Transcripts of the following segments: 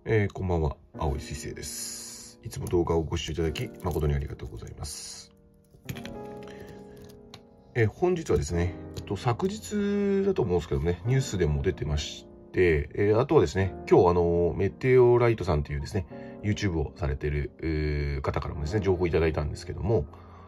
こんばんは、青井水星です。いつも動画をご視聴いただき誠にありがとうございます。本日はですね、昨日だと思うんですけどね、ニュースでも出てまして、あとはですね、今日メテオライトさんというですね、YouTube をされている方からもですね、情報をいただいたんですけども、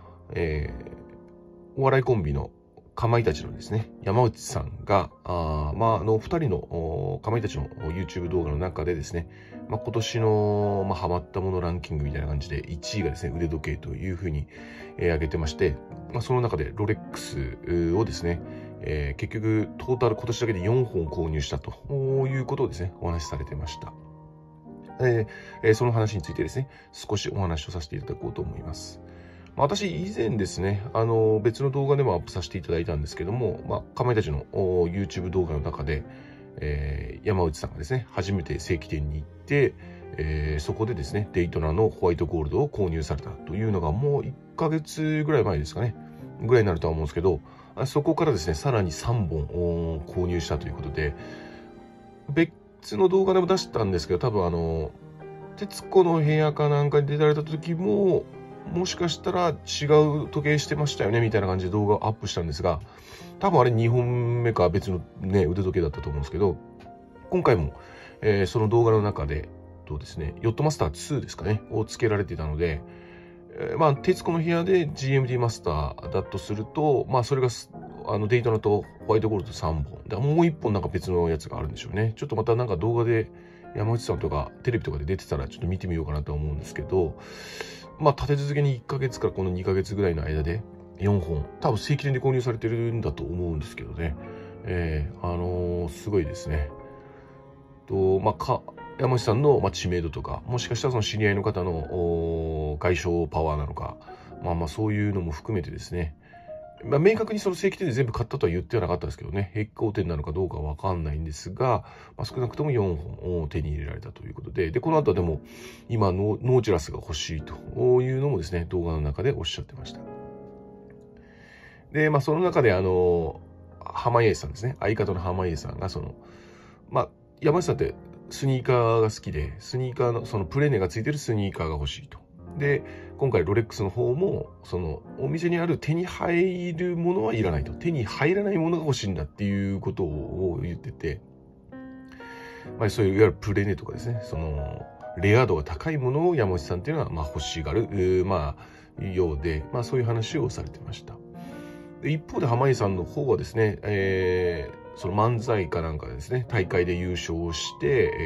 お笑いコンビのかまいたちのですね、山内さんが、2人のかまいたちの YouTube 動画の中でですね、今年の、ハマったものランキングみたいな感じで1位がですね、腕時計というふうに、挙げてまして、その中でロレックスをですね、結局トータル今年だけで4本購入したということをですね、お話しされてました。その話についてですね、少しお話をさせていただこうと思います。私、以前ですね、別の動画でもアップさせていただいたんですけども、かまいたちの YouTube 動画の中で、山内さんがですね、初めて正規店に行って、そこでですね、デイトナのホワイトゴールドを購入されたというのがもう1ヶ月ぐらい前ですかね、ぐらいになるとは思うんですけど、そこからですね、さらに3本購入したということで、別の動画でも出したんですけど、多分徹子の部屋かなんかに出られた時も、もしかしたら違う時計してましたよねみたいな感じで動画をアップしたんですが、多分あれ2本目か別のね、腕時計だったと思うんですけど、今回も、その動画の中で、ですね、ヨットマスター2ですかね、を付けられていたので、徹子の部屋で GMT マスターだとすると、それがデイトナとホワイトゴールド3本。で、もう1本なんか別のやつがあるんでしょうね。ちょっとまたなんか動画で山内さんとかテレビとかで出てたらちょっと見てみようかなと思うんですけど、立て続けに1ヶ月からこの2ヶ月ぐらいの間で4本、多分正規店で購入されてるんだと思うんですけどね。すごいですね。山内さんの知名度とか、もしかしたらその知り合いの方の外商パワーなのか、そういうのも含めてですね、明確にその正規店で全部買ったとは言ってはなかったですけどね、並行店なのかどうかはわかんないんですが、少なくとも4本を手に入れられたということで、この後はでも、今のノーチラスが欲しいというのもですね、動画の中でおっしゃってました。で、その中で濱家さんですね、相方の濱家さんが山下さんってスニーカーが好きで、スニーカーのそのプレネがついてるスニーカーが欲しいと。で、今回ロレックスの方も、そのお店にある手に入るものはいらないと。手に入らないものが欲しいんだっていうことを言ってて、そういういわゆるプレネとかですね、そのレア度が高いものを山内さんっていうのは欲しがる、ようで、そういう話をされてました。で一方で濱家さんの方はですね、その漫才かなんかですね、大会で優勝して、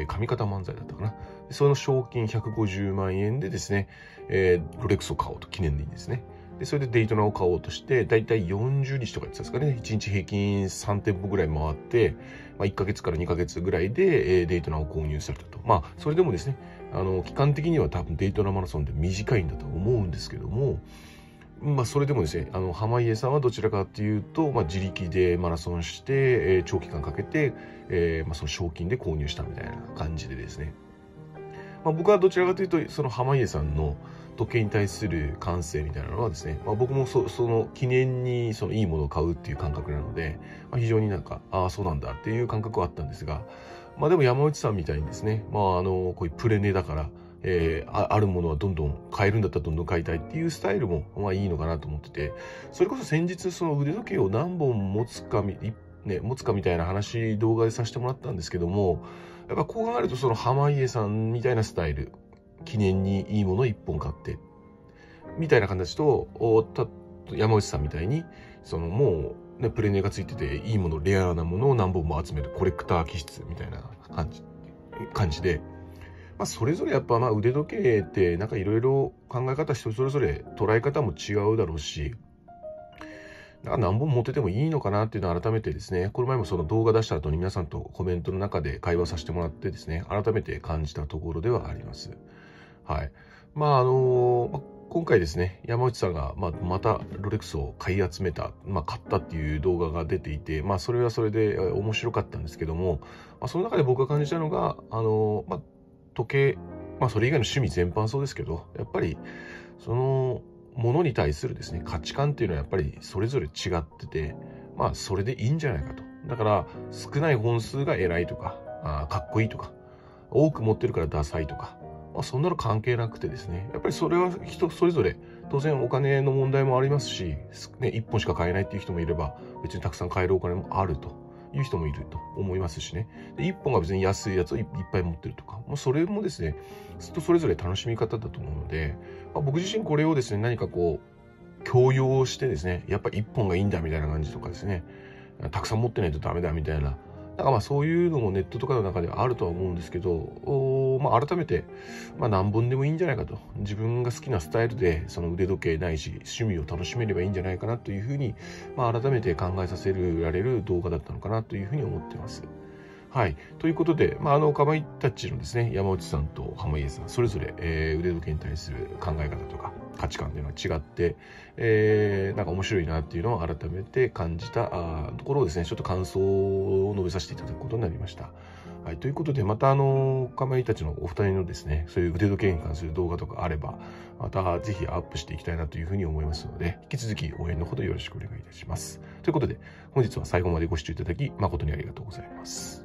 上方漫才だったかな。その賞金150万円でですね、ロレックスを買おうと、記念にですね。で、それでデイトナを買おうとして、だいたい40日とか言ってたんですかね、1日平均3店舗ぐらい回って、1ヶ月から2ヶ月ぐらいで、デイトナを購入されたと。それでもですね、期間的には多分デイトナマラソンで短いんだと思うんですけども、それでもですね、濱家さんはどちらかというと、自力でマラソンして、長期間かけて、その賞金で購入したみたいな感じでですね。僕はどちらかというと、その濱家さんの時計に対する感性みたいなのはですね、僕もその記念にそのいいものを買うっていう感覚なので、非常になんか、そうなんだっていう感覚はあったんですが、でも山内さんみたいにですね、こういうプレネだから、あるものはどんどん買えるんだったらどんどん買いたいっていうスタイルもいいのかなと思ってて、それこそ先日その腕時計を何本持つかみたいな話動画でさせてもらったんですけども、やっぱこう考えるとその濱家さんみたいなスタイル、記念にいいものを1本買ってみたいな形と、山内さんみたいにそのもうプレネがついてていいもの、レアなものを何本も集めるコレクター気質みたいな感じで、それぞれやっぱ腕時計ってなんかいろいろ考え方人それぞれ捉え方も違うだろうし、何本持っててもいいのかなっていうのを改めてですね、この前もその動画出した後に皆さんとコメントの中で会話させてもらってですね、改めて感じたところではあります。はい。今回ですね、山内さんがまたロレックスを買い集めた、買ったっていう動画が出ていて、それはそれで面白かったんですけども、その中で僕が感じたのが、時計、それ以外の趣味全般そうですけど、やっぱりそのものに対するですね、価値観っていうのはやっぱりそれぞれ違ってて、それでいいんじゃないかと。だから少ない本数が偉いとか、かっこいいとか、 多く持ってるからダサいとか、そんなの関係なくてですね、やっぱりそれは人それぞれ、当然お金の問題もありますし、ね、1本しか買えないっていう人もいれば、別にたくさん買えるお金もあるという人もいると思いますしね。で、1本が別に安いやつをいっぱい持ってるとか、それもですね、人それぞれ楽しみ方だと思うので、僕自身これをですね、何か強要してですね、やっぱり1本がいいんだみたいな感じとかですね、たくさん持ってないとダメだみたいな、そういうのもネットとかの中ではあるとは思うんですけど、改めて、何本でもいいんじゃないかと。自分が好きなスタイルで、その腕時計ないし、趣味を楽しめればいいんじゃないかなというふうに、改めて考えさせられる動画だったのかなというふうに思っています。はい。ということで、かまいたちのですね、山内さんと濱家さん、それぞれ、腕時計に対する考え方とか価値観というのは違って、面白いなっていうのを改めて感じたところをですね、ちょっと感想を述べさせていただくことになりました。はい。ということで、またかまいたちのお二人のですね、そういう腕時計に関する動画とかあれば、またぜひアップしていきたいなというふうに思いますので、引き続き応援のほどよろしくお願いいたします。ということで、本日は最後までご視聴いただき、誠にありがとうございます。